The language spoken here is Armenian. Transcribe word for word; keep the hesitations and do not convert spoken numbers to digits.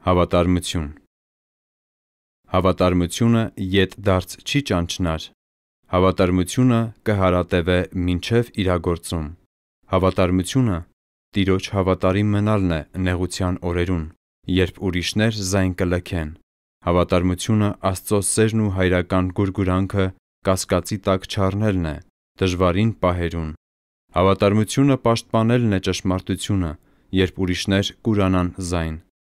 Հավատարմություն։ Հավատարմությունը ետ դարձ չի ճանչնար։ Հավատարմությունը կհարատևե մինչև իրագործում։ Հավատարմությունը Տիրոջ հավատարիմ մնալն է նեղության օրերուն, երբ ուրիշներ զայն կլքեն։ Հավատարմությունը Աստծո սերն ու հայրական գուրգուրանքը կասկածի տակ չառնելն է դժվարին պահերուն։ Հավատարմությունը պաշտպանելն է ճշմարտությունը, երբ ուրիշներ կուրանան զայն։